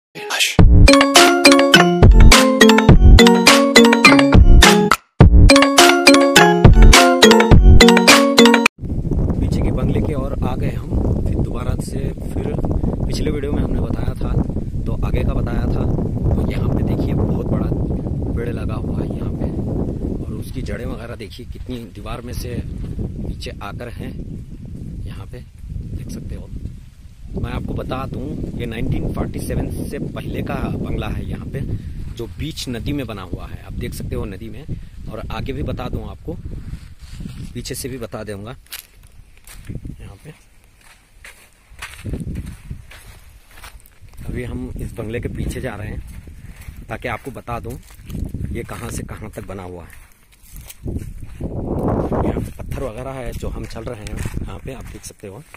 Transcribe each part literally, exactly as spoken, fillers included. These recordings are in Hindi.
पीछे के बंगले की ओर आ गए हम फिर दोबारा से। फिर पिछले वीडियो में हमने बताया था तो आगे का बताया था। तो यहाँ पे देखिए बहुत बड़ा पेड़ लगा हुआ है यहाँ पे, और उसकी जड़ें वगैरह देखिए कितनी दीवार में से नीचे आकर हैं। यहाँ पे देख सकते हो। मैं आपको बता दूं ये नाइनटीन फोर्टी सेवन से पहले का बंगला है यहाँ पे, जो बीच नदी में बना हुआ है। आप देख सकते हो नदी में। और आगे भी बता दूं आपको, पीछे से भी बता दूंगा यहाँ पे। अभी हम इस बंगले के पीछे जा रहे हैं ताकि आपको बता दूं ये कहां से कहां तक बना हुआ है। यहाँ पे पत्थर वगैरह है जो हम चल रहे हैं यहाँ पे, आप देख सकते हो।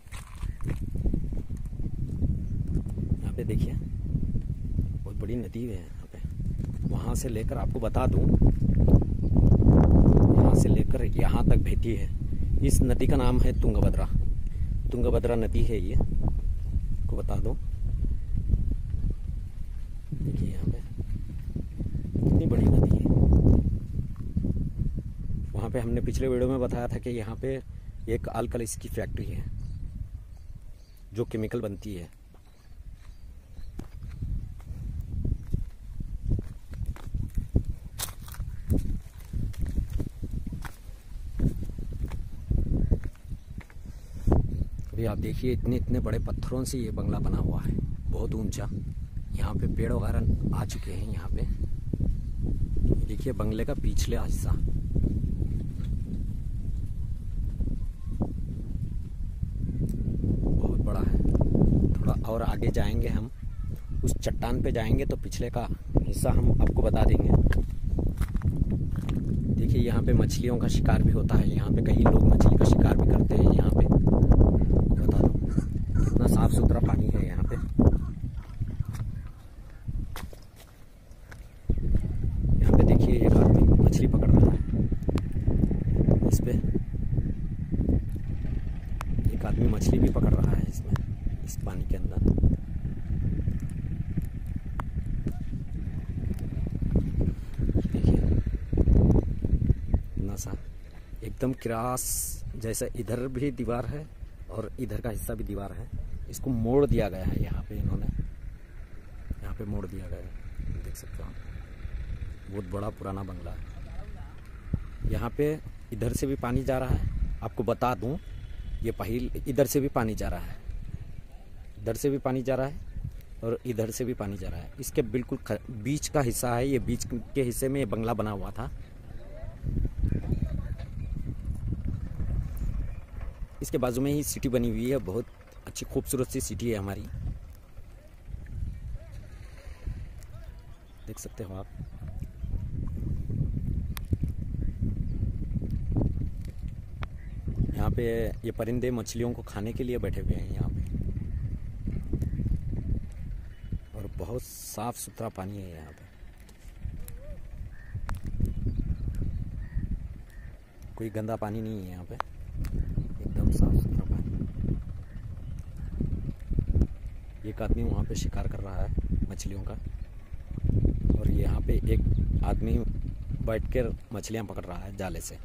यहाँ पे देखिए बहुत बड़ी नदी है यहाँ पे। वहां से लेकर आपको बता दूं, यहाँ से लेकर यहाँ तक बहती है। इस नदी का नाम है तुंगभद्रा। तुंगभद्रा नदी है ये, आपको बता दूं। देखिए यहाँ पे कितनी बड़ी नदी है। वहाँ पे हमने पिछले वीडियो में बताया था कि यहाँ पे एक अल्कलीस की फैक्ट्री है जो केमिकल बनती है। अभी आप देखिए इतने इतने बड़े पत्थरों से ये बंगला बना हुआ है, बहुत ऊंचा। यहाँ पे पेड़ वगैरह आ चुके हैं यहाँ पे। देखिए बंगले का पिछला हिस्सा। बहुत बड़ा है। थोड़ा और आगे जाएंगे हम, उस चट्टान पे जाएंगे तो पिछले का हिस्सा हम आपको बता देंगे। देखिए यहाँ पे मछलियों का शिकार भी होता है। यहाँ पे कई लोग मछली का शिकार भी करते हैं। यहाँ पे बता दो कितना साफ सुथरा पानी है यहाँ पे। यहाँ पे देखिए एक आदमी मछली पकड़ रहा है इस पे। एक आदमी मछली भी पकड़ रहा है इसमें, इस पानी के अंदर। देखिए इतना सा एकदम क्रॉस जैसा इधर भी दीवार है और इधर का हिस्सा भी दीवार है। इसको मोड़ दिया गया है यहाँ पे, इन्होंने यहाँ पे मोड़ दिया गया है। देख सकते हो बहुत बड़ा पुराना बंगला है। यहाँ पे इधर से भी पानी जा रहा है। आपको बता दूं ये पहिल इधर से भी पानी जा रहा है, इधर से भी पानी जा रहा है और इधर से भी पानी जा रहा है। इसके बिल्कुल बीच का हिस्सा है ये। बीच के हिस्से में ये बंगला बना हुआ था। इसके बाजू में ही सिटी बनी हुई है, बहुत अच्छी खूबसूरत सी सिटी है हमारी। देख सकते हो आप। यहाँ पे ये परिंदे मछलियों को खाने के लिए बैठे हुए हैं यहाँ पे। और बहुत साफ सुथरा पानी है यहाँ पे, कोई गंदा पानी नहीं है यहाँ पे, एकदम साफ सुथरा पानी। एक आदमी वहाँ पे शिकार कर रहा है मछलियों का, और यहाँ पे एक आदमी बैठकर मछलियाँ पकड़ रहा है जाले से।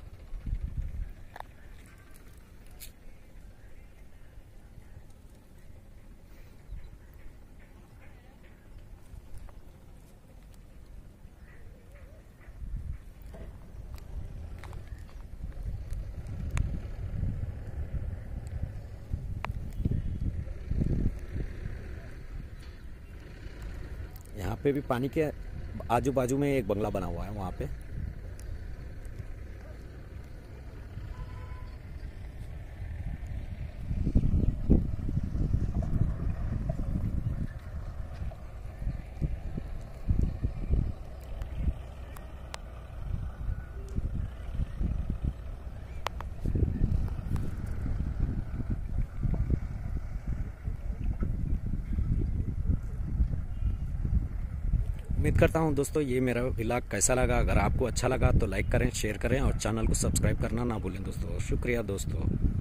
यहाँ पे भी पानी के आजू बाजू में एक बंगला बना हुआ है वहाँ पे। उम्मीद करता हूं दोस्तों ये मेरा व्लॉग कैसा लगा। अगर आपको अच्छा लगा तो लाइक करें, शेयर करें और चैनल को सब्सक्राइब करना ना भूलें दोस्तों। शुक्रिया दोस्तों।